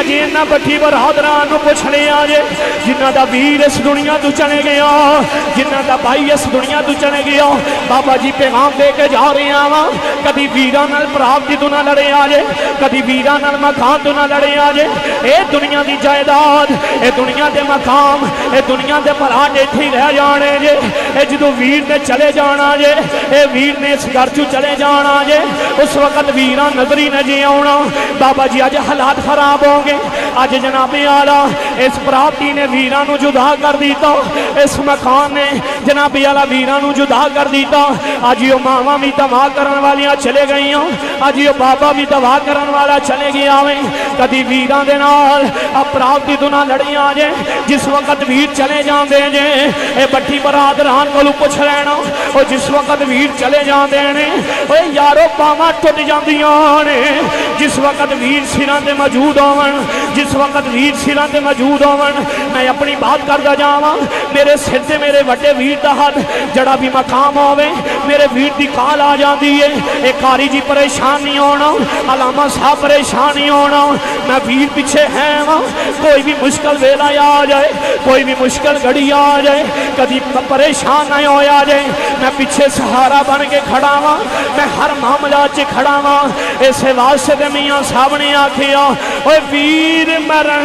اجے انہاں بٹھی برادران نو پوچھ لیا جے جنہاں دا ویر اس دنیا تو چلے گیا جنہاں دا بھائی اس دنیا تو چلے گیا بابا جی پیغام دے کے جا رہے آواں کدی ویراں نال پراپتی تو نہ لڑے آجے کدی ویراں نال مکان تو نہ لڑے آجے اے دنیا دی جائیداد اے دنیا دے مقام اے دنیا دے پراٹھ ایتھے رہ جانے جے اے جدو ویر نے چلے جانا جے اے ویر نے اس گھر چو چلے جانا جے اس وقت ویراں نظری نہ جے آنا بابا جی آج حالات خراب ہوں گے آج جناب آلہ اس پراپتی نے ویراں نو جدا کر دیتا اس مکان نے جناب آلہ ویراں نو جدا کر دیتا آج یہ ماما بھی دعا کرن والیاں چلے گئی ہوں آج یہ بابا بھی دعا کرن والا چلے گیا میں کدی ویراں دے نال اب پراپتی تو نہ لڑی آجے جس وقت ویر چلے جان دے جے اے بٹھی برادران کو پوچھ لینا اور جس وقت ویر چلے جان دے نے اے یارو پاواں ٹوٹ جاندیاں نے جس وقت ویر سراں تے موجود ہون جس وقت ویر سراں تے موجود ہون میں اپنی بات کردا جاواں میرے سر تے میرے وڈے ویر دا ہاتھ جڑا بھی مقام ہوے میرے ویر دی کال آ جاندی ہے اے کاری جی پریشان نہیں ہونا علامہ صاحب پریشان نہیں ہونا میں ویر پیچھے ہے کوئی بھی مشکل ویلا آ جائے کوئی بھی مشکل گھڑی آ جائے کدی پریشان نہ ہو جائے میں پیچھے سہارا بن کے کھڑا ہاں میں ہر معاملہ چ کھڑا ہاں اسے واسطے میاں صاحب نے آکھیا اوے ویر مرن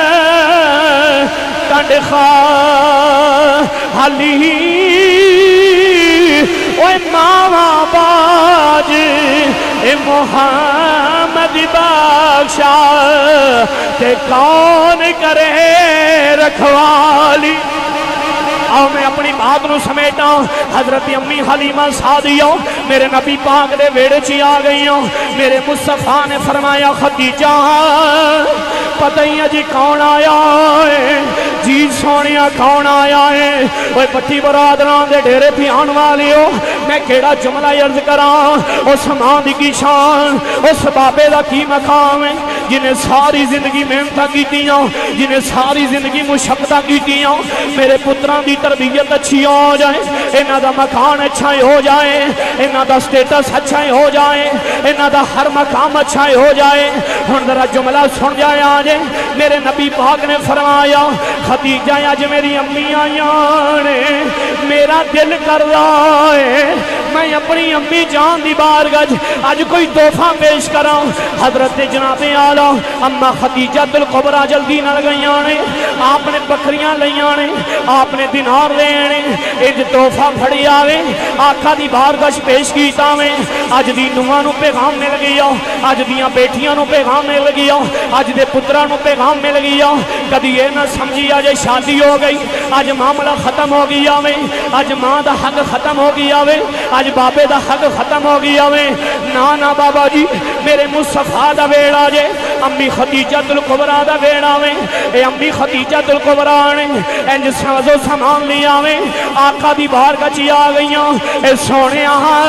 ٹنڈ خالی اوے ماما باج اے محمد بخشا تے کون کرے رکھوالی آؤ میں اپنی بات نو سمیٹا حضرت امی حلیمہ سعدیہ میرے نبی پاک دے ویڑے چی آ گئی ہوں میرے مصطفیٰ نے فرمایا خدیجہ پتہ ہی جی کون آیا ہے جی سونیا کون آیا ہے وہ پٹھی برادران دے ڈیرے پی آن والی ہو میں کیڑا جملہ عرض کراں اس ماں دی کی شان اس بابے دا کی مقام ہے جنہیں ساری زندگی محنتاں کیتیاں جنہیں ساری زندگی مشقتاں کیتیاں میرے پتران دی تربیت اچھی ہو جائے انہاں دا مکان اچھا ہو جائے انہاں دا سٹیٹس اچھا ہو جائے انہاں دا ہر مقام اچھا ہو جائے ہن ذرا جملہ سن جائے آجے میرے نبی پاک نے فرمایا خدیجہ آج میری امی آیاں نے میرا دل کر رہا ہے میں اپنی امی جان دی بارگاہ آج کوئی تحفہ پیش کراں حضرت جناب آلہ اما خدیجہ الکبریٰ جلدی نہ گئیاں نے آپ نے بکریاں لیاں نے آپ نے دینار لینے اج تحفہ پھڑی آوے آقا دی بارگاہ پیش کیتا میں اج دی نواں نو پیغام مل گیا اج دیاں بیٹیاں نو پیغام مل گیا اج دے پتراں نو پیغام مل گیا کدی یہ نہ سمجھی آج شادی ہو گئی اج معاملہ ختم ہو گیا میں اج ماں دا حق ختم ہو گیا میں اج بابے دا حق ختم ہو گیا میں نا بابا جی میرے مصطفیٰ دا ویڑا جے امی خدیجہ الکبریٰ دا ویڑا میں اے امی خدیجہ الکبریٰ نے انج سازو سامان لیا میں آقا دی بارگاہ چی آ گئیاں اے سونے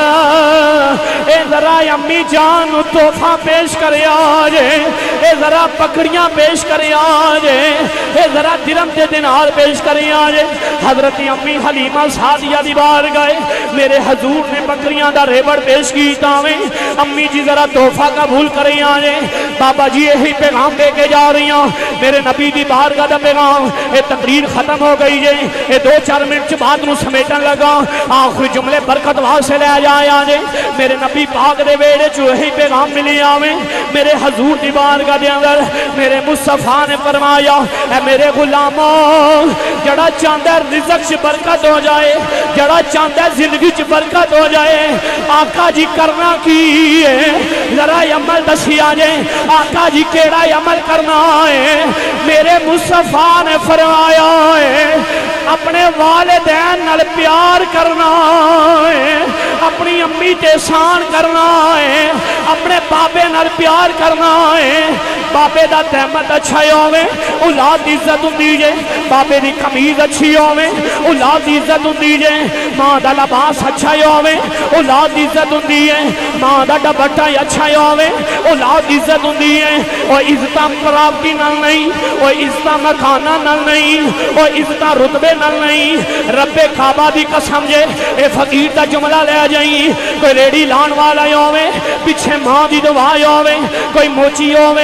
اے ذرا امی جان تحفہ پیش کرے آجے اے ذرا پکڑیاں پیش کرے آجے اے ذرا درم تے دینار پیش کرے آجے حضرت امی حلیمہ سعدیہ دی بارگاہ میرے حضور نے بکریاں دا ریبڑ پیش کیتا میں امی جی ذرا تحفہ قبول کرے آجے بابا جی یہی پیغام دے کے جا رہی ہوں میرے نبی دی بارگاہ دا پیغام اے تقریر ختم ہو گئی جے اے 2-4 منٹ بات نو سمیٹن لگا آخری جملے برکت وہاں سے لے جائے آجے میرے نبی پاک دے ویڑے جو یہی پیغام ملی آویں میرے حضور دی بارگاہ دے اندر میرے مصطفیٰ نے فرمایا اے میرے غلاموں جڑا چاندہ رزق چ برکت ہو جائے جڑا چاندہ زندگی چ برکت ہو جائے آقا جی کرنا کی ہے ذرا عمل دسی آجے آقا جی کیڑا عمل کرنا ہے میرے مصطفیٰ نے فرمایا ہے اپنے والدین نال پیار کرنا ہے اپنی امی تے احسان کرنا ہے اپنے بابے نال پیار کرنا ہے بابے دا تحمت اچھا ہوئے اولاد دی عزت ہوں دیجے بابے دی قمیض اچھی ہوئے اولاد دی عزت ہوں دیجے ماں دا لباس اچھا ہوئے اولاد دی عزت ہوں دیجے ماں دا ڈبٹا اچھا ہوئے اولاد دی عزت ہوں دیجے وہ عزتہ پراپتی نل نہیں وہ عزتہ مکانہ نل نہیں وہ عزتہ رتبے نل نہیں رب کعبہ دی قسم جے اے فقیر دا جملہ لے جائیں کوئی ریڑی لان والا ہوئے پیچھے ماں دی دعا ہوئے کوئی موچی ہوئے کوئی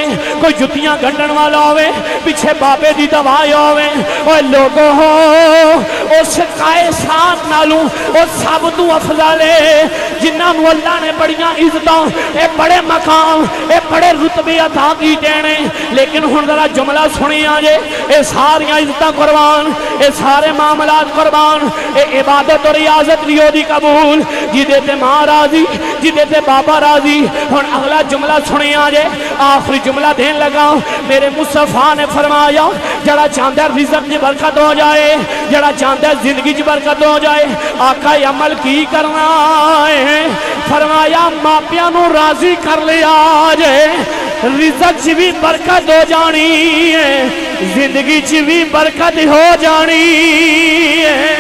کوئی جتیاں گھنڈن والا ہوئے پیچھے بابے دی دوائی ہوئے اوہ لوگوں ہو اس کائے ساتھ نالوں او سب تو افضل ہے جنہاں نو اللہ نے بڑیاں عزتاں اے بڑے مقام اے بڑے رتبے عطا کی دینے لیکن ہن ذرا جملہ سنی آجے اے ساریاں عزتاں قربان اے سارے معاملات قربان اے عبادت اور ریاضت بھی ہو دی قبول جدے تے ماں راضی جدے تے بابا راضی ہن اگلا جملہ سنی آجے آخری جملہ دین لگا میرے مصطفیٰ نے فرمایا جڑا چاندہ رزق جی برکت ہو جائے جڑا چاندہ زندگی جی برکت ہو جائے آقا عمل کی کرنا ہے فرمایا ماپیاں نو راضی کر لیا جائے رزق جی بھی برکت ہو جانی ہے زندگی جی بھی برکت ہو جانی ہے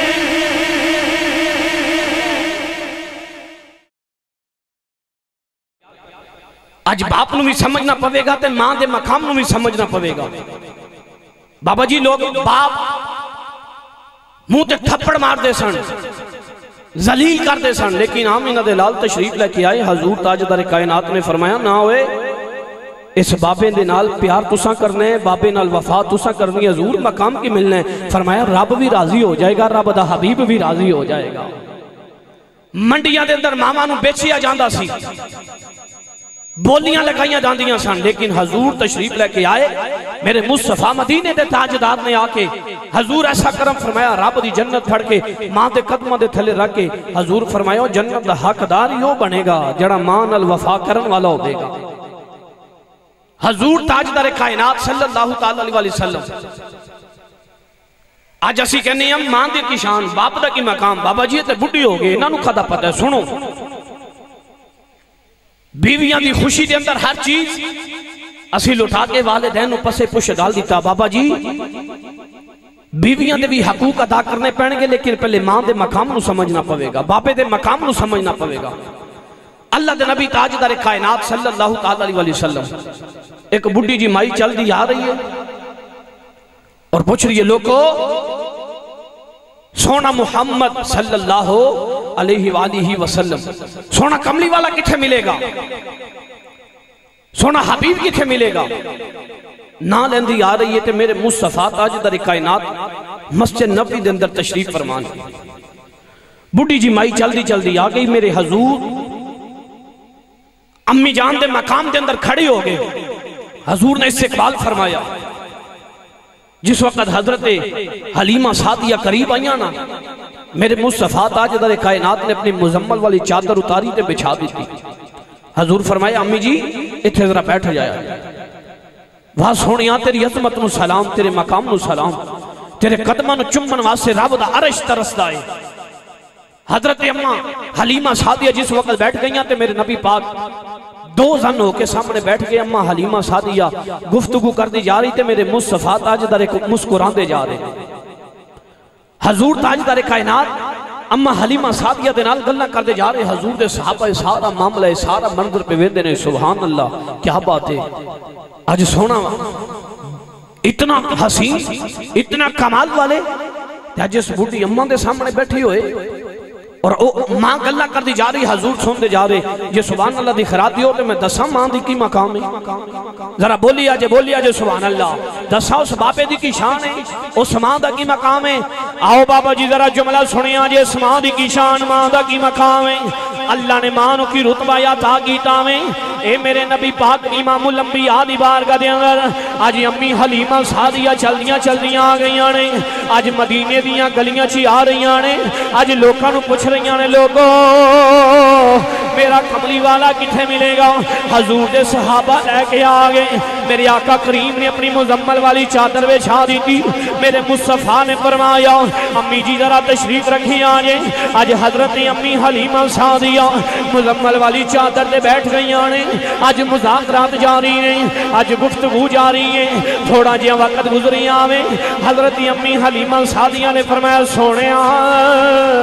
آج باپ نو بھی سمجھنا پوے گا تے ماں دے مقام نو بھی سمجھنا پوے گا بابا جی لوگ باپ منہ تے تھپڑ مار دے سن ذلیل کر دے سن لیکن آمینہ دے لال تشریف لے کے آئے حضور تاجدار کائنات نے فرمایا نہ ہوئے اس بابے دے نال پیار تساں کرنے بابے نال وفا تساں کرنی حضور مقام کی ملنے فرمایا رب بھی راضی ہو جائے گا رب دا حبیب بھی راضی ہو جائے گا منڈیاں دے اندر ماما نو بیچیا جاندہ سی بولیاں لگائیاں جاندیاں سن لیکن حضور تشریف لے کے آئے میرے مصطفیٰ مدینے دے تاجدار نے آکے حضور ایسا کرم فرمایا رب دی جنت پھڑ کے ماں دے قدمہ دے تھلے رکھ کے حضور فرمایا جنت دا حقدار یوں بنے گا جڑا ماں نال وفا کرن والا ہو دے گا حضور تاجدار کائنات صلی اللہ علیہ وسلم آج اسی کہنے ہم ماں دے کی شان باپ دا کی مقام بابا جی تے بڑی ہو گئے انہوں کھدا پتہ ہے سنو بیویاں دی خوشی دے اندر ہر چیز اسی لٹا کے والدین پسے پش ڈال دیتا بابا جی بیویاں دے بھی حقوق ادا کرنے پڑیں گے لیکن پہلے ماں دے مقام نو سمجھنا پوے گا باپے دے مقام نو سمجھنا پوے گا اللہ دے نبی تاجدار کائنات صلی اللہ علیہ وسلم ایک بڑی جی مائی چل دی آ رہی ہے اور پوچھ رہی ہے لوگو سونا محمد صلی اللہ علیہ وآلہ وسلم سونا کملی والا کتھے ملے گا سونا حبیب کتھے ملے گا نہ لیندی آ رہی ہے تے میرے مصطفیٰ تاجدار کائنات مسجد نبوی دے اندر تشریف فرمان بڑی جی مائی چل دی آ گئی میرے حضور امی جان دے مقام دے اندر کھڑی ہو گئے حضور نے استقبال فرمایا جس وقت حضرت حلیمہ سعدیہ قریب آئیاں نا میرے مصطفیٰ تاجدار کائنات نے اپنی مزمل والی چادر اتاری تے بچھا دی تھی حضور فرمایا امی جی اتھے ذرا بیٹھ جایا وہاں سونیاں تیری عظمت نو سلام تیرے مقام نو سلام تیرے قدمہ نو چمن واسے رب دا عرش ترس دائے حضرت اماں حلیمہ سعدیہ جس وقت بیٹھ گئیاں تے میرے نبی پاک دو زن ہو کے سامنے بیٹھ گئے اماں حلیمہ سعدیہ گفتگو کر دی جا رہی تے میرے مصطفیٰ تاجدار مسکران دے جا رہے حضور تاجدار کائنات اماں حلیمہ سعدیہ دے نال گلہ کر دے جا رہے حضور دے صحابہ سارا معاملہ سارا منظر پہ ویندے نے سبحان اللہ کیا بات ہے آج سونا اتنا حسین اتنا کمال والے جس بوٹی اماں دے سامنے بیٹھی ہوئے اور ماں گلہ کر دی جا رہی حضور سن دے جا رہے یہ سبحان اللہ دی خیراتی ہوتے میں دسا ماں دی کی مقام ہے ذرا بولی آجے سبحان اللہ دسا اس باپے دی کی شان ہے اس ماں دا کی مقام ہے آؤ بابا جی ذرا جملہ سنی آجے اس ماں دی کی شان ماں دا کی مقام ہے اللہ نے مانو کی رتبہ یا تاقیتا میں اے میرے نبی پاک امام الانبیاء دی بارگاہ دے اندر آج امی حلیمہ سعدیہ چل دیاں آ گئیاں نے آج مدینے دیاں گلیاں چی آ رہیاں نے آج لوکاں نو پوچھ رہیاں نے لوگو میرا کملی والا کتھے ملے گا حضور دے صحابہ لے کے آگئے میرے آقا کریم نے اپنی مزمل والی چادر بچھا دی تھی میرے مصطفیٰ نے فرمایا امی جی ذرا تشریف رکھی آجے آج حضرت امی حلیمہ سعدیہ مزمل والی چادر دے بیٹھ گئی آنے آج مذاکرات جاری ہیں آج گفتگو جاری ہیں تھوڑا جیا وقت گزری آویں حضرت امی حلیمہ سعدیہ نے فرمایا سونے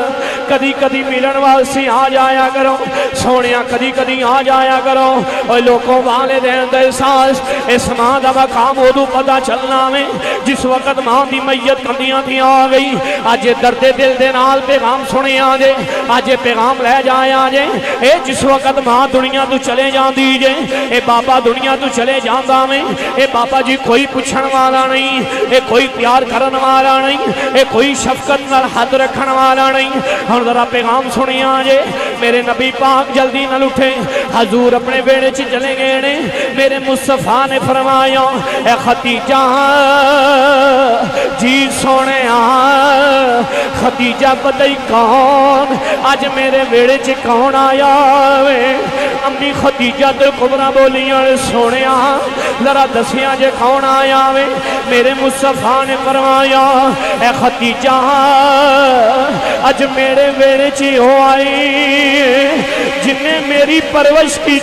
کدی کدی ملن واسطے آ جایا کرو سونیا کدی کدی آ جایا کرو اور لوگوں والے دین دا احساس اس ماں دا مقام ادو پتا چلنا میں جس وقت ماں دی میت کندیاں تھی آ گئی آج درد دل دے نال پیغام سنے آجے آج پیغام لے جایا آجے اے جس وقت ماں دنیا تو چلے جان دیجے اے بابا دنیا تو چلے جاندہ میں اے بابا جی کوئی پوچھن والا نہیں اے کوئی پیار کرن والا نہیں اے کوئی شفقت نال حد رکھن والا نہیں ہن ذرا پیغام سنے آجے میرے نبی پاک جلدی نہ اٹھے حضور اپنے بیڑے چ چلے گئے نے میرے مصطفیٰ نے فرمایا اے خدیجہ جی سونے خدیجہ پتہ کون آج میرے بیڑے چ کون آیا وے امی خدیجہ تے کبرا بولیاں سونے ذرا دسیاں جے کون آیا وے میرے مصطفیٰ نے فرمایا اے خدیجہ آج میرے بیڑے چ ہو آئی جن نے میری پرورش کی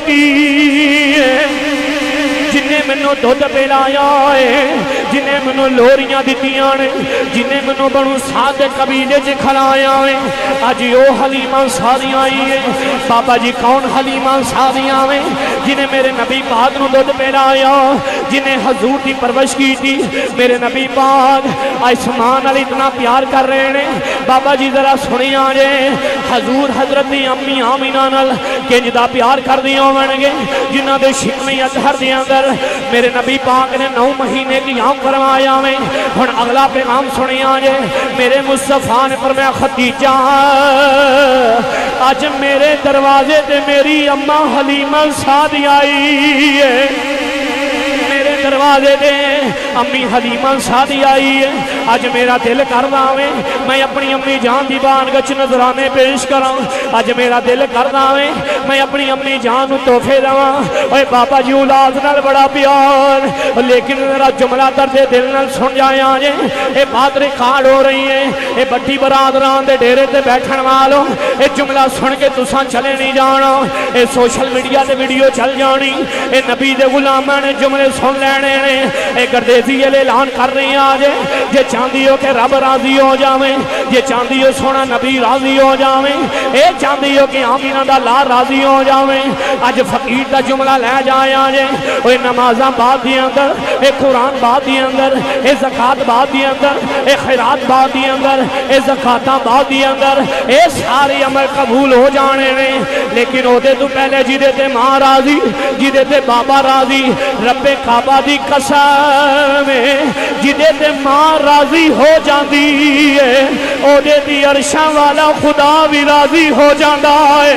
جنہیں منو دودھ پلایا ہے جنہیں منو لوریاں دیتیاں نے جنہیں منو بنو ساتھ قبیلے چ کھلایا ہے آج یو حلیمہ سادیاں آئی ہے بابا جی کون حلیمہ سادیاں ہیں جنہیں میرے نبی پاک نو دودھ پلایا جنہیں حضور دی پرورش کی تھی میرے نبی پاک آسمان علی اتنا پیار کر رہے ہیں بابا جی ذرا سنی آجے حضور حضرت دی امی آمینہ نال کہ جدا پیار کر دیا ہوئے جنہ دے شکمی اظہر دیا اندر میرے نبی پاک نے 9 مہینے کی آم فرمایا میں ہن اگلا پیغام سنی آجے میرے مصطفیٰ نے فرمایا خدیجہ آج میرے دروازے تے میری اماں حلیمہ سعدی آئی ہے میرے دروازے دے امی حلیمہ سعدی آئی ہے آج میرا دل کردا وے میں اپنی امی جان دی بارگاہ وچ نذرانے پیش کراں آج میرا دل کردا وے میں اپنی امی جان نو تحفے دواں اوے بابا جی اولاد نال بڑا پیار لیکن میرا جملہ درد دل نال سن جایا جے اے بات ریکارڈ ہو رہی ہے اے بڑی برادران دے ڈیرے تے بیٹھن والوں اے جملہ سن کے تساں چلے نہیں جانا اے سوشل میڈیا تے ویڈیو چل جانی اے نبی دے غلاماں نے جملے سن لینے نے اے گردیزی اعلان کر رہی آج جے چاندی ہو کہ رب راضی ہو جاویں جے چاندی ہو سونا نبی راضی ہو جاویں اے چاندی ہو کہ آمینہ دا لا راضی ہو جاویں آج فقیر دا جملہ لے جایا جے اے نمازاں بعد دی اندر اے قرآن بعد دی اندر اے زکاة بعد دی اندر اے خیرات بعد دی اندر اے زکاتاں بعد دی اندر اے سارے عمل قبول ہو جانے نے لیکن او دے تو پہلے جی دے تے ماں راضی جی دے تے بابا راضی رب کعبہ دی قسم جی دے تے ماں راضی ہو جاندی ہے او دے دی عرشاں والا خدا بھی راضی ہو جاندہ ہے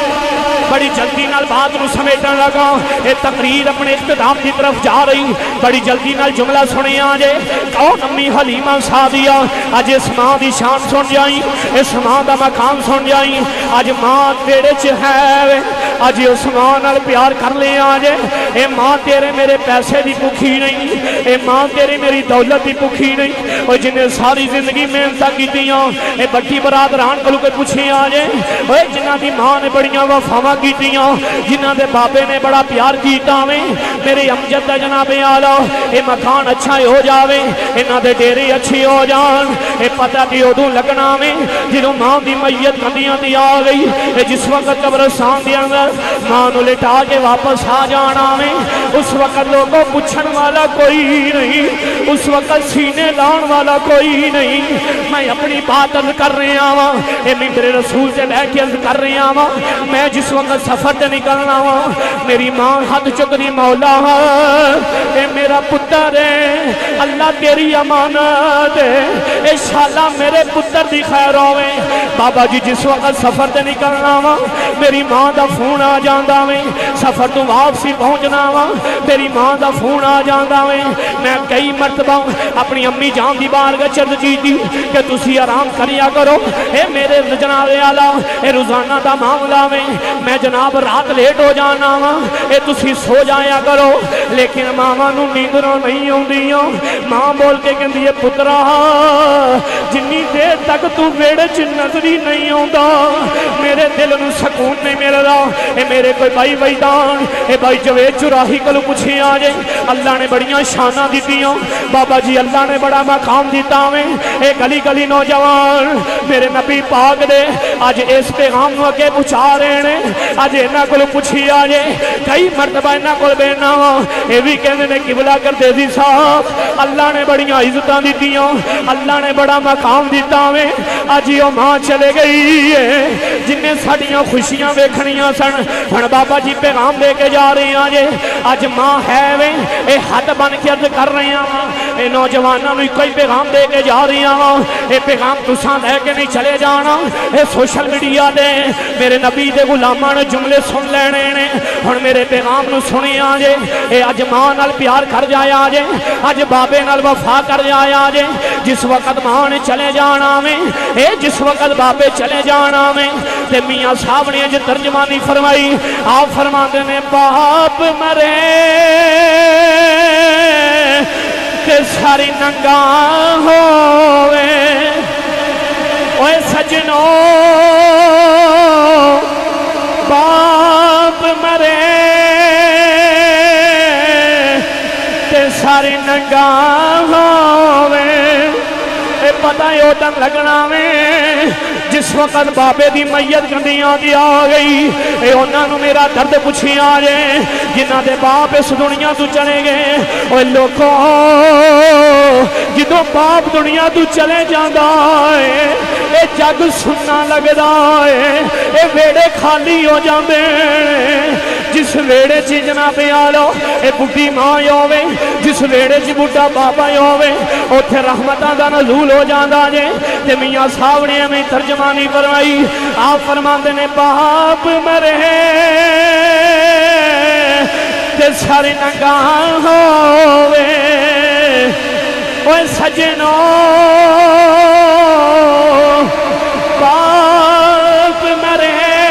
بڑی جلدی نال بات نو سمیٹنے لگا اے تقریر اپنے اختتام کی طرف جا رہی بڑی جلدی نال جملہ سنے آجے کون امی حلیمہ سعدیہ آج اس ماں دی شان سن جائیں اس ماں دا مقام سن جائیں آج ماں تیرے چ ہے آج اس ماں نال پیار کر لے آجے اے ماں تیرے میرے پیسے دی بکھی نہیں اے ماں تیرے میری دولت دی بکھی نہیں اور جنہیں ساری زندگی محنتاں کیتیاں اے بڑی برادران کو لوگ پوچھیں آجے اے جنہ دی ماں نے بڑیاں وفاواں کیتیاں جنہ دے بابے نے بڑا پیار کیتا میں میرے امجد دا جناب آلہ اے مکان اچھا ہو جاوے انہ دے ڈیرے اچھی ہو جان اے پتہ دی ادوں لگنا میں جنہوں ماں دی میت کندیاں دی آ گئی اے جس وقت قبرستان دی اندر ماں نو لٹا کے واپس آ جانا میں اس وقت لوگوں پوچھن والا کوئی نہیں اس وقت سینے لان والا کوئی نہیں میں اپنی بات عرض کر رہے آواں اے میرے رسول سے بہ کے عرض کر رہے آواں میں جس وقت سفر تے نکلنا ہوا میری ماں ہاتھ چک دی مولا اے میرا پتر ہے اللہ تیری امانت ہے اے شالا میرے پتر دی خیر ہوئے بابا جی جس وقت سفر تے نکلنا ہوا میری ماں دا فون آ جاندہ میں سفر تو واپسی پہنچنا ہوا میری ماں دا فون آ جاندہ میں میں کئی مرتبہ اپنی امی جان دی بارگاہ چرد جیتی کہ تسی آرام کریا کرو اے میرے جناب آلہ اے روزانہ دا معاملہ میں جناب رات لیٹ ہو جانا اے تسی سو جایا کرو لیکن ماما نو نیندروں نہیں ہوندیاں ماں بول کے کہندی ہے پترا جنی دیر تک تو ویڑے چ نظر ہی نہیں آتا میرے دل نو سکون نہیں ملدا اے میرے کوئی بھائی ویدان اے بھائی جوید چراہی کلو پوچھی آ جائے اللہ نے بڑیاں شانہ دیتیاں بابا جی اللہ نے بڑا مقام دیتا میں اے گلی گلی نوجوان میرے نبی پاک دے آج اس پیغام نو اگے پہنچا رہے ہیں آج انہاں کلو پوچھی آ جائے کئی مرتبہ انہاں کول بینا اے بھی کہندے نے قبلہ کردے سی صاحب اللہ نے بڑیاں عزتاں دیتیاں اللہ نے بڑا مقام دیتا میں آج یہ ماں چلے گئی ہے جنہیں ساڑیاں خوشیاں ویکھنیاں سن ہن بابا جی پیغام دے کے جا رہے ہیں آج ماں ہے وے اے حد بن کے عرض کر رہے ہیں اے نوجوانوں نے کوئی پیغام دے کے جا رہے ہیں اے پیغام تساں دے کے نہیں چلے جانا اے سوشل میڈیا دے میرے نبی دے غلاماں نے جملے سن لینے نے ہن میرے پیغام نو سنی آ جے اے اج ماں نال پیار کر جایا جے اج بابے نال وفا کر جایا جے جس وقت ماں نے چلے جانا میں اے جس وقت بابے چلے جانا میں تے میاں صاحب نے جو ترجمانی فرمائی آپ فرماتے نے باپ مرے تے ساری ننگا ہوئے اوے سجنو باپ مرے تے ساری ننگا ہوئے اے پتہ یو دن لگنا میں جس وقت بابے دی میت گندیاں دی آ گئی اے انہاں نو میرا درد پوچھی آ جائے جنہاں دے باپ اس دنیا تو چلے گئے اوے لوگوں جدوں باپ دنیا تو چلے جاندا ہے اے جگ سننا لگدا ہے اے ویڑے خالی ہو جاندے جس ویڑے چ جناب آلو اے بڈھی ماں ہووے جس ویڑے چ بڈھا بابا ہووے اوتھے رحمتاں دا نزول ہو جاندا جے تے میاں صاحب نے ہمیں ترجمانی فرمائی آپ فرماندے نے باپ مرے تے ساری نگاہ ہووے اوے سجنو باپ مرے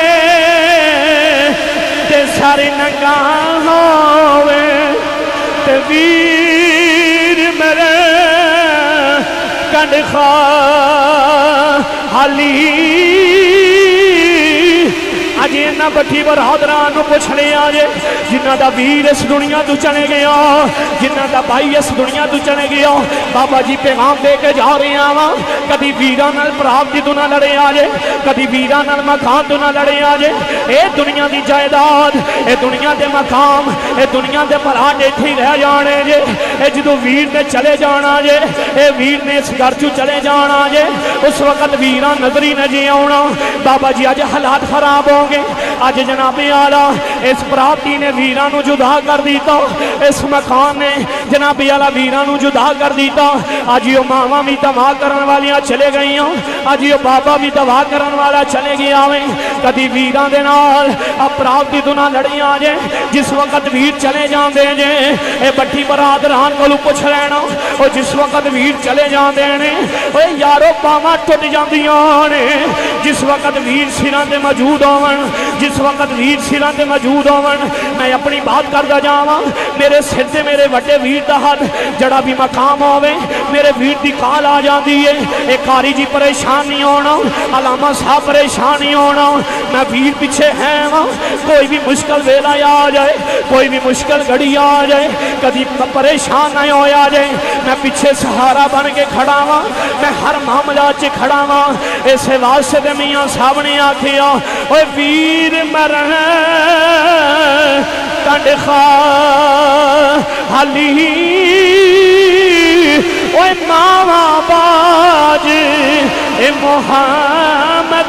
تے ساری نگاہ ہووے تے ویر مرے کنڈ خالی آج انہاں بٹھی برادران پوچھنے آجے جنہاں دا ویر اس دنیا تو چلے گیا جنہاں دا بھائی اس دنیا تو چلے گیا بابا جی پیغام دے کے جا رہے ہیں کدی ویران نال پراپتی تو نہ لڑے آجے کدی ویران نال مکان تو نہ لڑے آجے اے دنیا دی جائیداد اے دنیا دے مقام اے دنیا دے پراٹ ایتھی رہ جانے جے اے جدو ویر نے چلے جانا جے اے ویر نے اس گھر چو چلے جانا جے اس وقت ویران نظری نہ جی آنا بابا جی آج حالات خراب ہوں گے آج جناب آلہ اس پراپتی نے ویرانو جدا کر دیتا اس مکان نے جناب آلہ ویرانو جدا کر دیتا آج یہ ماما بھی دعا کرن والیاں چلے گئی ہوں آج یہ بابا بھی دعا کرن والا چلے گیا ہوئے کدی ویران دے نال اب پراپتی تو نہ لڑی آجے جس وقت ویر چلے جان دے جے اے بٹھی برادران کو لو پوچھ لینا اور جس وقت ویر چلے جان دے نے اے یارو باما ٹوٹ جان دیاں نے جس وقت ویر سیران دے موجود ہون جس وقت ویر سیران دے موجود ہون میں اپنی بات کردہ جاواں میرے سر تے میرے وڈے ویر دا ہاتھ جڑا بھی مقام ہوئے میرے ویر دی کال آ جان دیئے ایک کاری جی پریشان نہیں ہونا علامہ صاحب پریشان نہیں ہونا میں ویر پیچھے ہیں کوئی بھی مشکل ویلا آ جائے کوئی بھی مشکل گھڑی آ جائے کدی پریشان نہ ہو جائے میں پیچھے سہارا بن کے کھڑا ہوں میں ہر معاملہ چ کھڑا ہوں اسے واسطے دے میاں صاحب نے آکھیا اوے ویر مرن کنڈ خالی اوے ماما باج اے محمد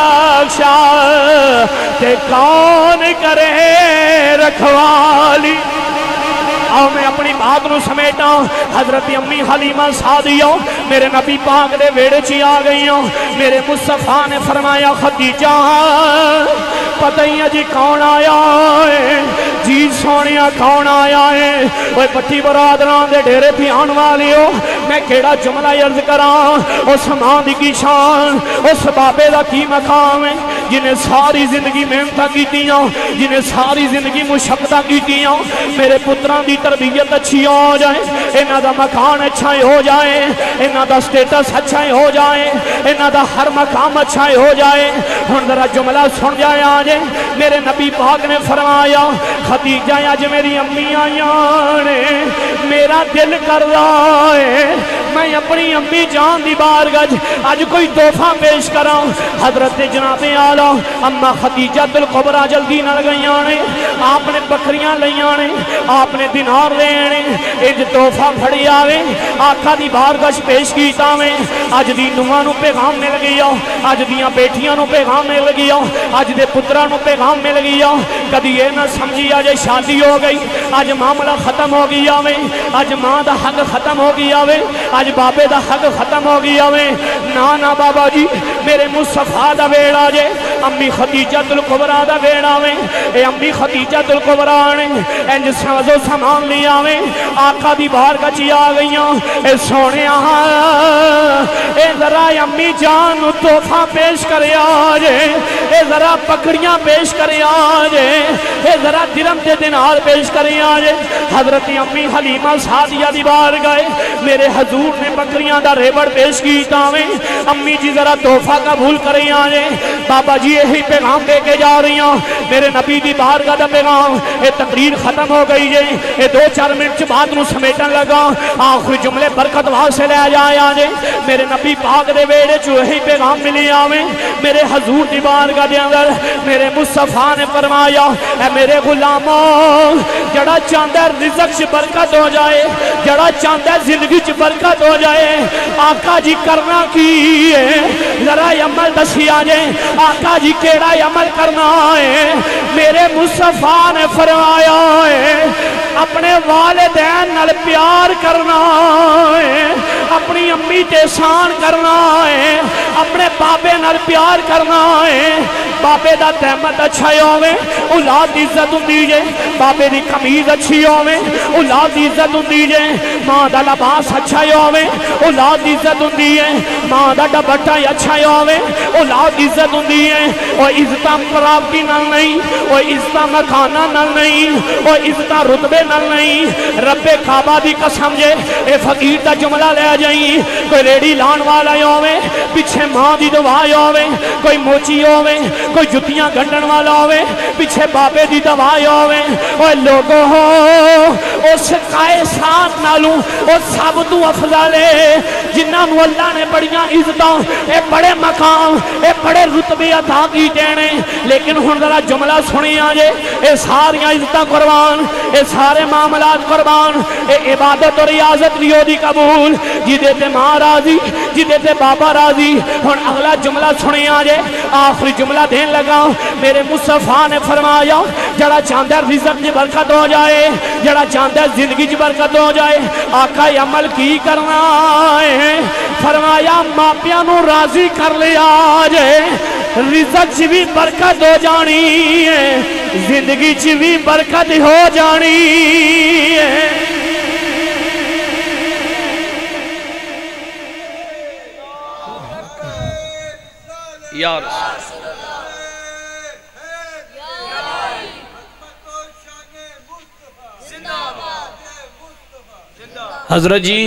بخشا تے کون کرے رکھوالی آؤ میں اپنی بات نو سمیٹا حضرت امی حلیمہ سعدیہ میرے نبی پاک دے ویڑے چی آ گئی ہوں میرے مصطفیٰ نے فرمایا خدیجہ پتہ ہی جی کون آیا ہے جی سونے کون آیا ہے وہ پٹی برادران دے ڈیرے پہ آن والے ہو میں کیڑا جملہ عرض کران اس ماں دی کی شان اس بابے دا کی مقام ہے جنہیں ساری زندگی محنتاں کیتیاں جنہیں ساری زندگی مشقتاں کیتیاں میرے پتران دی تربیت اچھی ہو جائے انہاں دا مکان اچھا ہو جائے انہاں دا سٹیٹس اچھا ہو جائے انہاں دا ہر مقام اچھا ہو جائے ہن ذرا جملہ سن جائے آجے میرے نبی پاک نے فرمایا خدیجہ آج میری امی آیاں نے میرا دل کر رہا ہے میں اپنی امی جان دی بارگاہ آج کوئی تحفہ پیش کراں حضرت جناب اعلیٰ اما خدیجہ الکبریٰ جلدی نہ گئیاں نے آپ نے بکریاں لیاں نے آپ نے دینار لینے ایج تحفہ پھڑی آوے آقا دی بارگاہ پیش کیتا میں آج دی نواں نو پیغام مل گیا آج دیاں بیٹیاں نو پیغام مل گیا آج دے پتراں نو پیغام مل گیا کدی یہ نہ سمجھی آج شادی ہو گئی آج معاملہ ختم ہو گیا میں آج ماں دا حق ختم ہو گیا میں آج بابے دا حق ختم ہو گیا میں نا بابا جی میرے مصطفیٰ دا بیڑا جے امی خدیجہ الکبریٰ دا بیڑا میں اے امی خدیجہ الکبریٰ نے انج سازو سامان لیا میں آقا دی بارگاہ چی آ گئیاں اے سونے اے ذرا امی جان تحفہ پیش کرے آجے اے ذرا پکڑیاں پیش کرے آجے اے ذرا درم دے دینار پیش کرے آجے حضرت امی حلیمہ سعدیہ دی بارگاہ میرے حضور نے بکریاں دا ریبڑ پیش کیتا میں امی جی ذرا تحفہ قبول کریں آجے بابا جی یہی پیغام دے کے جا رہی ہوں میرے نبی دی بارگاہ دا پیغام اے تقریر ختم ہو گئی جے اے 2-4 منٹ بعد نو سمیٹن لگا آخری جملے برکت وہاں سے لے جائے آجے میرے نبی پاک دے بیڑے جو یہی پیغام ملی آویں میرے حضور دی بارگاہ دے اندر میرے مصطفیٰ نے فرمایا اے میرے غلاموں جڑا چاندہ رزق سے برکت ہو جائے جڑا چاندہ زندگی چ برکت ہو جائے آقا جی کرنا کی ہے ذرا عمل دسی آجے آقا جی کیڑا عمل کرنا ہے میرے مصطفیٰ نے فرمایا ہے اپنے والدین نال پیار کرنا ہے اپنی امی تے احسان کرنا ہے اپنے بابے نال پیار کرنا ہے بابے دا تحمد اچھا ہوئے اولاد عزت دیجے بابے دی قمیض اچھی ہوئے اولاد عزت دیجے ماں دا لباس اچھا ہوئے اولاد عزت دیجے ماں دا ڈبٹا اچھا ہوئے اولاد عزت دیجے وہ عزتہ پراپتی نل نہیں وہ عزتہ مکانہ نل نہیں وہ عزتہ رتبے نل نہیں رب کعبہ دی قسم جے اے فقیر دا جملہ لے جائیں کوئی ریڑی لان والا ہوئے پیچھے ماں دی دعائی ہوئے کوئی موچی ہوئے کوئی جتیاں گھنڈن والا ہوئے پیچھے بابے دی دعائی ہوئے اوہ لوگوں ہو اس قائے ساتھ نالوں اس سب تو افضل ہے جنہاں نو اللہ نے بڑیاں عزتاں اے بڑے مقام اے بڑے رتبے عطا کی دینے لیکن ہن ذرا جملہ سنی آجے اے ساریاں عزتاں قربان اے سارے معاملات قربان اے عبادت اور ریاضت بھی ہو دی قبول جی دیتے ماں راضی جی دیتے بابا راضی ہن اگلا جملہ سنی آجے آخری جملہ دین لگا میرے مصطفیٰ نے فرمایا جڑا چاندہ رزق جی برکت ہو جائے جڑا چاندہ زندگی جی برکت ہو جائے آقا عمل کی کرنا ہے فرمایا ماپیاں نو راضی کر لیا آجے رزق جی بھی برکت ہو جانی ہے زندگی جی بھی برکت ہو جانی ہے یا رسول حضرت جی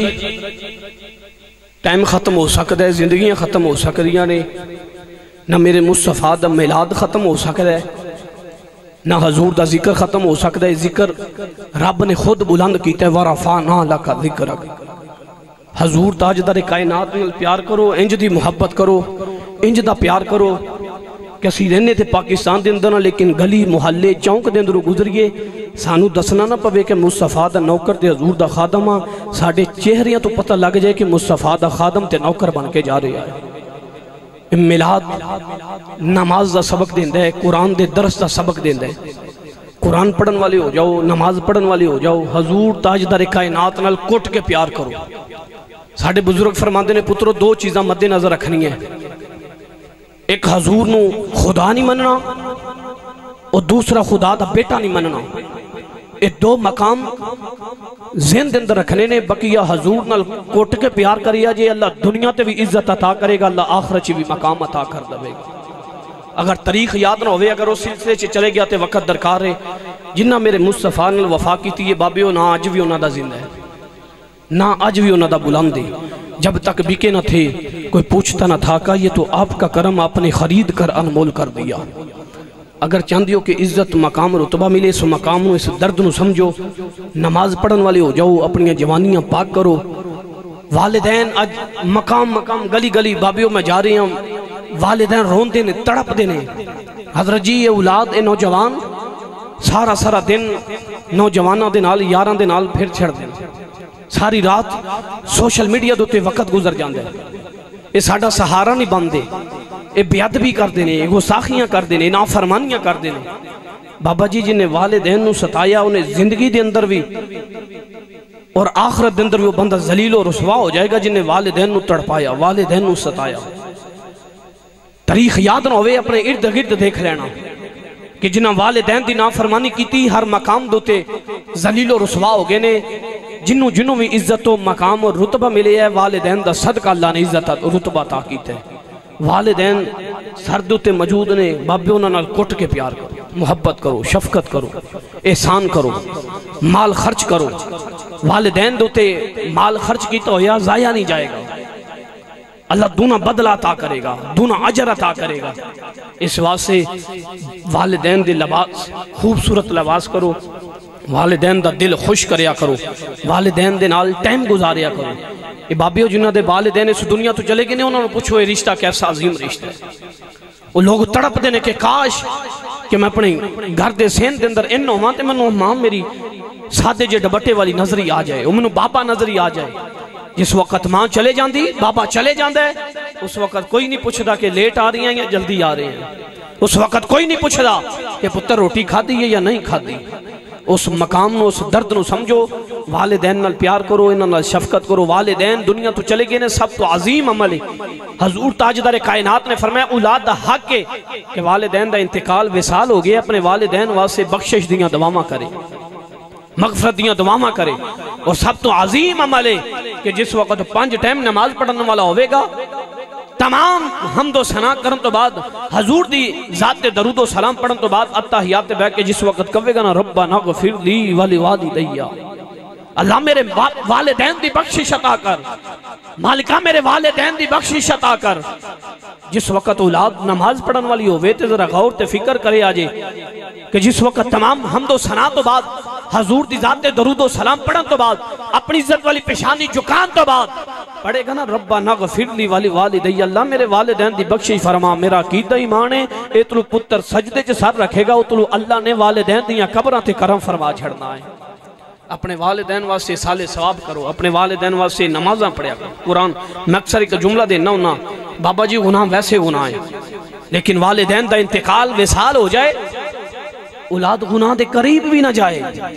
ٹائم ختم ہو سکتا ہے زندگیاں ختم ہو سکتیاں نے نہ میرے مصطفیٰ دا میلاد ختم ہو سکتا ہے نہ حضور دا ذکر ختم ہو سکتا ہے ذکر رب نے خود بلند کیتا ہے وَرَفَعْنَا لَكَ ذِكْرَكَ حضور تاجدار کائنات میں پیار کرو انج دی محبت کرو انج دا پیار کرو کہ اسی رہنے تھے پاکستان دے اندر لیکن گلی محلے چونک دے اندر گزریے سانو دسنا نہ پوے کہ مصطفیٰ دا نوکر تے حضور دا خادم ساڑھے چہریاں تو پتہ لگ جائے کہ مصطفیٰ دا خادم تے نوکر بن کے جا رہے ہیں میلاد نماز دا سبق دیندہ ہے قرآن دے درس دا سبق دیندہ ہے قرآن پڑھن والے ہو جاؤ نماز پڑھن والے ہو جاؤ حضور تاجدار کائنات نال کٹ کے پیار کرو ساڑھے بزرگ فرماندے نے پترو دو چیزاں مد نظر رکھنی ہے ایک حضور نو خدا نہیں مننا اور دوسرا خدا دا بیٹا نہیں مننا اے دو مقام ذہن دے اندر رکھنے نے بقیہ حضور نال کوٹ کے پیار کریا جے اللہ دنیا تے بھی عزت عطا کرے گا، اللہ آخرت چی بھی مقام عطا کر دے گا۔ اگر تاریخ یاد نہ ہوئے، اگر اس سلسلے چ چلے گیا تے وقت درکار ہے، جنہ میرے مصطفیٰ نے وفا کی تھی یہ بابیو نہ آج بھی انہوں دا زندہ ہے، نہ آج بھی انہوں دا بلند ہے۔ جب تک بکے نہ تھے کوئی پوچھتا نہ تھا کہ یہ تو آپ کا کرم آپ نے خرید کر انمول کر دیا۔ اگر چاندیوں کہ عزت مقام رتبہ ملے، اس مقام نو اس درد نو سمجھو، نماز پڑھن والے ہو جاؤ، اپنی جوانیاں پاک کرو۔ والدین اج مقام گلی گلی بابیوں میں جا رہے ہیں، والدین رون دینے تڑپ دینے۔ حضرت جی یہ اولاد اے نوجوان سارا دن نوجوانہ دے نال یاراں دے نال پھر چھڑ دینے، ساری رات سوشل میڈیا دوتے وقت گزر جاندے، اے ساڑا سہارا نہیں باندے، اے بیادبی کر دینے، اے گساخیاں کر دینے، نافرمانیاں کر دینے۔ بابا جی جنہیں والدین نو ستایا، انہیں زندگی دے اندر بھی اور آخرت دے اندر بھی وہ بندہ ذلیل و رسوا ہو جائے گا جنہیں والدین نو تڑپایا، والدین نو ستایا۔ تاریخ یاد نہ ہوئے، اپنے ارد گرد دیکھ لینا کہ جنہ والدین دی نافرمانی کی تھی، ہر مقام دوتے ذلیل و رسوا ہو گئے نے۔ جنوں بھی عزت و مقام اور رتبہ ملے ہے، والدین دا صدقہ اللہ نے عزت و رتبہ عطا کیتا ہے۔ والدین سردوتے موجود نے، بابیوں نال کٹ کے پیار کرو، محبت کرو، شفقت کرو، احسان کرو، مال خرچ کرو۔ والدین دوتے مال خرچ کی تو یا ضائع نہیں جائے گا، اللہ دونا بدلہ عطا کرے گا، دونا عجر عطا کرے گا۔ اس واسطے والدین دے لباس خوبصورت لباس کرو، والدین دا دل خوش کریا کرو، والدین دے نال ٹائم گزاریا کرو۔ یہ بابیو جنہ دے والدین اس دنیا تو چلے گئے نے، انہوں نے پوچھو یہ رشتہ کیسا عظیم رشتہ ہے۔ وہ لوگ تڑپ دینے کہ کاش کہ میں اپنے گھر دے سین دے اندر انہوں ماں تے منو ماں میری سادے جے ڈبٹے والی نظری آ جائے، منو بابا نظری آ جائے۔ جس وقت ماں چلے جاندی، بابا چلے جاندے، اس وقت کوئی نہیں پوچھدا کہ لیٹ آ رہی ہیں یا جلدی آ رہے ہیں، اس وقت کوئی نہیں پوچھدا کہ پتر روٹی کھا دی ہے یا نہیں کھا دی۔ اس مقام نو، اس درد نو سمجھو، والدین نال پیار کرو، انہاں نال شفقت کرو۔ والدین دنیا تو چلے گئے نے، سب تو عظیم عمل ہے۔ حضور تاجدار کائنات نے فرمایا اولاد دا حق ہے کہ والدین دا انتقال وصال ہو گئے، اپنے والدین واسطے بخشش دیاں دعاواں کرے، مغفرت دیاں دعاواں کرے۔ اور سب تو عظیم عمل ہے کہ جس وقت 5 ٹائم نماز پڑھنے والا ہوئے گا، تمام حمد و ثنا کرن تو بعد حضور دی ذات درود و سلام پڑھن تو بعد اتحیات پہ بیٹھ کے جس وقت کہے گا نا ربنا اغفر لی ولوالدی، اللہ میرے والدین دی بخشش عطا کر، مالکہ میرے والدین دی بخشش عطا کر۔ جس وقت اولاد نماز پڑھن والی ہوئے تے ذرا غور تے فکر کرے آجے کہ جس وقت تمام حمد و ثنا تو بعد حضور دی ذات درود و سلام پڑھن تو بعد اپنی عزت والی پیشانی جھکان تو بعد پڑھے گا نا ربنا اغفر لی ولوالدی، اللہ میرے والدین دی بخشش فرما۔ میرا عقیدہ ایمان ہے اتلو پتر سجدے چ سر رکھے گا، اتلو اللہ نے والدین دیاں قبراں تے کرم فرما چھڑنا ہے۔ اپنے والدین واسطے سال ثواب کرو، اپنے والدین واسطے نمازاں پڑھیا کرو۔ قرآن میں اکثر ایک جملہ دینا ہونا، بابا جی گناہ ویسے گناہ ہیں، لیکن والدین دا انتقال وصال ہو جائے، اولاد گناہ دے قریب بھی نہ جائے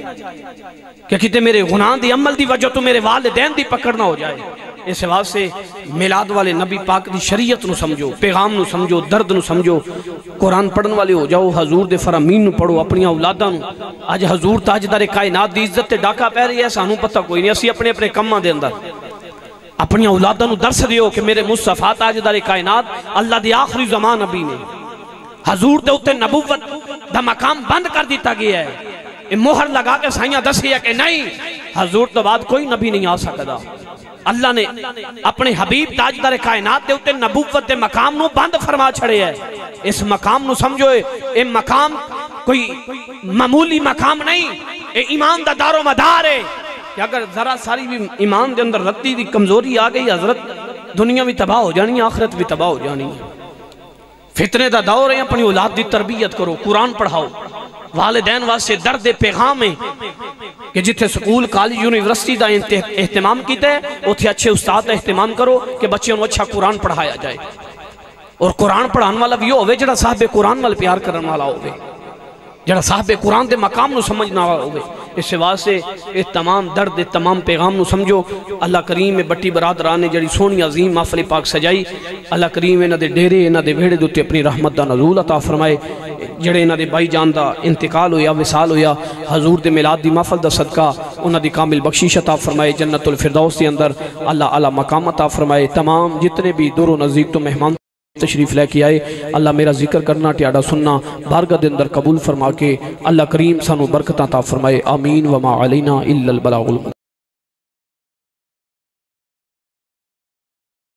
کہ کتے میرے گناہ دی عمل دی وجہ تو میرے والدین دی پکڑ نہ ہو جائے۔ اس واسطے میلاد والے نبی پاک دی شریعت نو سمجھو، پیغام نو سمجھو، درد نو سمجھو، قرآن پڑھن والے ہو جاؤ، حضور دے فرامین نو پڑھو، اپنی اولاداں نو۔ آج حضور تاجدار کائنات دی عزت تے ڈاکہ پہ رہی ہے، سانوں پتہ کوئی نہیں، اسی اپنے اپنے کماں دے اندر اپنی اولاداں نو درس دیو کہ میرے مصطفیٰ تاجدار کائنات اللہ دی آخری زمان نبی نے، حضور دے اتے نبوت دا مقام بند کر دیتا گیا ہے۔ یہ مہر لگا کے سائیاں دسی ہے کہ نہیں، حضور تو بعد کوئی نبی نہیں آ سکتا۔ اللہ نے اپنے حبیب تاجدار کائنات دے اتے نبوت دے مقام نو بند فرما چھڑے ہے۔ اس مقام نو سمجھو، اے مقام کوئی معمولی مقام نہیں، اے ایمان دا دار و مدار ہے کہ اگر ذرا ساری بھی ایمان دے اندر رتی دی کمزوری آ گئی، حضرت دنیا بھی تباہ ہو جانی، آخرت بھی تباہ ہو جانی۔ فتنے دا دور ہے، اپنی اولاد دی تربیت کرو، قرآن پڑھاؤ۔ والدین واسطے درد پیغام ہے کہ جتھے سکول، کالج، یونیورسٹی دا اہتمام کیتے ہیں، اتھے اچھے استاد اہتمام کرو کہ بچوں اچھا قرآن پڑھایا جائے، اور قرآن پڑھان والا بھی ہوئے جڑا صاحب قرآن والا پیار کرن والا ہوئے، جڑا صاحب قرآن دے مقام نو سمجھنا ہوئے۔ اس واسطے اس تمام درد تمام پیغام نو سمجھو اللہ کریم بٹی برادران نے جڑی سونی عظیم محفل پاک سجائی اللہ کریم انہاں دے ڈیرے انہاں دے ویڑے دوتے اپنی رحمت دا نزول عطا فرمائے جڑے انہاں دے بھائی جان دا انتقال ہویا وصال ہویا حضور دے میلاد دی محفل دا صدقہ انہاں دی کامل بخشش عطا فرمائے جنت الفردوس دے اندر اللہ اعلیٰ مقام عطا فرمائے تمام جتنے بھی دور و نزدیک تو مہمان تشریف لے کے آئے اللہ میرا ذکر کرنا ٹیاڑا سننا بارگاہ دے اندر قبول فرما کے اللہ کریم سانو برکت عطا فرمائے آمین وما علینا الا البلاغ